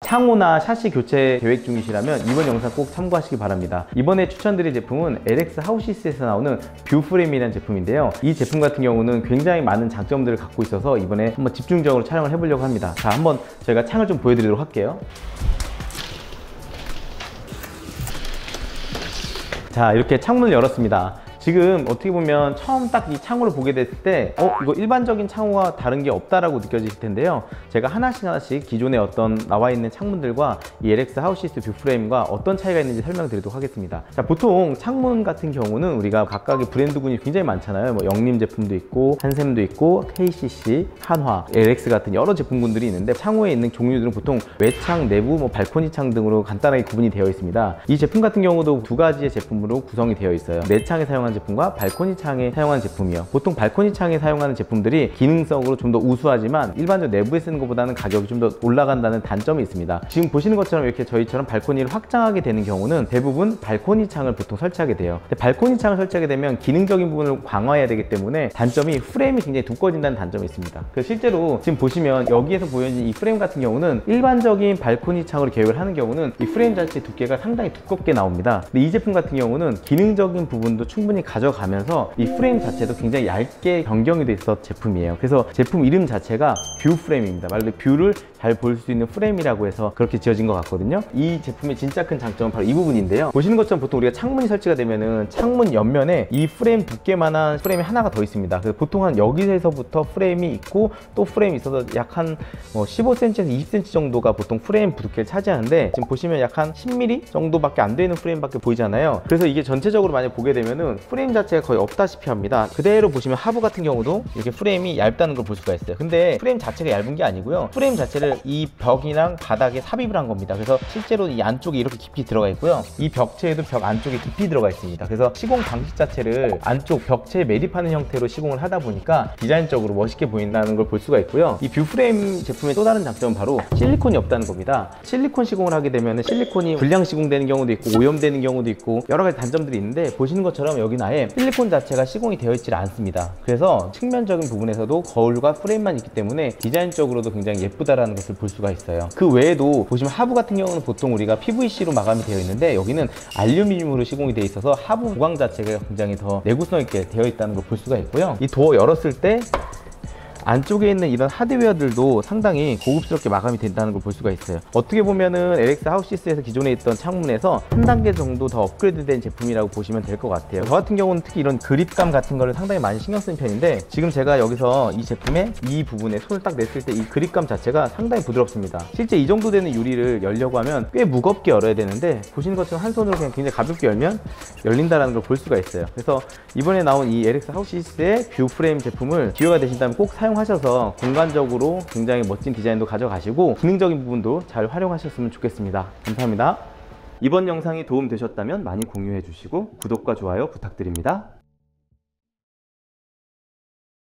창호나 샤시 교체 계획 중이시라면 이번 영상 꼭 참고하시기 바랍니다. 이번에 추천드릴 제품은 LX 하우시스에서 나오는 뷰프레임이라는 제품인데요. 이 제품 같은 경우는 굉장히 많은 장점들을 갖고 있어서 이번에 한번 집중적으로 촬영을 해보려고 합니다. 자, 한번 저희가 창을 좀 보여드리도록 할게요. 자, 이렇게 창문을 열었습니다. 지금 어떻게 보면 처음 딱 이 창호를 보게 됐을 때 이거 일반적인 창호와 다른 게 없다라고 느껴지실 텐데요. 제가 하나씩 기존에 어떤 나와 있는 창문들과 이 LX 하우시스 뷰프레임과 어떤 차이가 있는지 설명드리도록 하겠습니다. 자, 보통 창문 같은 경우는 우리가 각각의 브랜드군이 굉장히 많잖아요. 뭐 영림 제품도 있고 한샘도 있고 KCC, 한화, LX 같은 여러 제품군들이 있는데 창호에 있는 종류들은 보통 외창, 내부, 뭐 발코니 창 등으로 간단하게 구분이 되어 있습니다. 이 제품 같은 경우도 두 가지의 제품으로 구성이 되어 있어요. 내창에 사용한 제품과 발코니 창에 사용하는 제품이요. 보통 발코니 창에 사용하는 제품들이 기능성으로 좀 더 우수하지만 일반적으로 내부에 쓰는 것보다는 가격이 좀 더 올라간다는 단점이 있습니다. 지금 보시는 것처럼 이렇게 저희처럼 발코니를 확장하게 되는 경우는 대부분 발코니 창을 보통 설치하게 돼요. 근데 발코니 창을 설치하게 되면 기능적인 부분을 강화해야 되기 때문에 단점이 프레임이 굉장히 두꺼워진다는 단점이 있습니다. 그래서 실제로 지금 보시면 여기에서 보여진 이 프레임 같은 경우는 일반적인 발코니 창으로 계획을 하는 경우는 이 프레임 자체 두께가 상당히 두껍게 나옵니다. 근데 이 제품 같은 경우는 기능적인 부분도 충분히 가져가면서 이 프레임 자체도 굉장히 얇게 변경이 돼 있었던 제품이에요. 그래서 제품 이름 자체가 뷰 프레임입니다. 말 그대로 뷰를 잘 볼 수 있는 프레임이라고 해서 그렇게 지어진 것 같거든요. 이 제품의 진짜 큰 장점은 바로 이 부분인데요. 보시는 것처럼 보통 우리가 창문이 설치가 되면은 창문 옆면에 이 프레임 두께만한 프레임이 하나가 더 있습니다. 그래서 보통 한 여기서부터 프레임이 있고 또 프레임이 있어서 약 한 15cm에서 20cm 정도가 보통 프레임 두께를 차지하는데 지금 보시면 약 한 10mm 정도밖에 안 되는 프레임밖에 보이잖아요. 그래서 이게 전체적으로 만약 보게 되면은 프레임 자체가 거의 없다시피 합니다. 그대로 보시면 하부 같은 경우도 이렇게 프레임이 얇다는 걸 볼 수가 있어요. 근데 프레임 자체가 얇은 게 아니고요. 프레임 자체를 이 벽이랑 바닥에 삽입을 한 겁니다. 그래서 실제로 이 안쪽에 이렇게 깊이 들어가 있고요. 이 벽체에도 벽 안쪽에 깊이 들어가 있습니다. 그래서 시공 방식 자체를 안쪽 벽체에 매립하는 형태로 시공을 하다 보니까 디자인적으로 멋있게 보인다는 걸 볼 수가 있고요. 이 뷰프레임 제품의 또 다른 장점은 바로 실리콘이 없다는 겁니다. 실리콘 시공을 하게 되면 실리콘이 불량 시공되는 경우도 있고 오염되는 경우도 있고 여러 가지 단점들이 있는데 보시는 것처럼 여기는 아예 실리콘 자체가 시공이 되어 있지 않습니다. 그래서 측면적인 부분에서도 거울과 프레임만 있기 때문에 디자인적으로도 굉장히 예쁘다라는 것을 볼 수가 있어요. 그 외에도 보시면 하부 같은 경우는 보통 우리가 PVC로 마감이 되어 있는데 여기는 알루미늄으로 시공이 되어 있어서 하부 구강 자체가 굉장히 더 내구성 있게 되어 있다는 걸 볼 수가 있고요. 이 도어 열었을 때 안쪽에 있는 이런 하드웨어들도 상당히 고급스럽게 마감이 된다는 걸 볼 수가 있어요. 어떻게 보면은 LX 하우시스에서 기존에 있던 창문에서 한 단계 정도 더 업그레이드된 제품이라고 보시면 될 것 같아요. 저 같은 경우는 특히 이런 그립감 같은 거를 상당히 많이 신경 쓰는 편인데 지금 제가 여기서 이 제품의 이 부분에 손을 딱 냈을 때 이 그립감 자체가 상당히 부드럽습니다. 실제 이 정도 되는 유리를 열려고 하면 꽤 무겁게 열어야 되는데 보시는 것처럼 한 손으로 그냥 굉장히 가볍게 열면 열린다는 걸 볼 수가 있어요. 그래서 이번에 나온 이 LX 하우시스의 뷰 프레임 제품을 기회가 되신다면 꼭 사용하셔서 공간적으로 굉장히 멋진 디자인도 가져가시고 기능적인 부분도 잘 활용하셨으면 좋겠습니다. 감사합니다. 이번 영상이 도움되셨다면 많이 공유해 주시고 구독과 좋아요 부탁드립니다.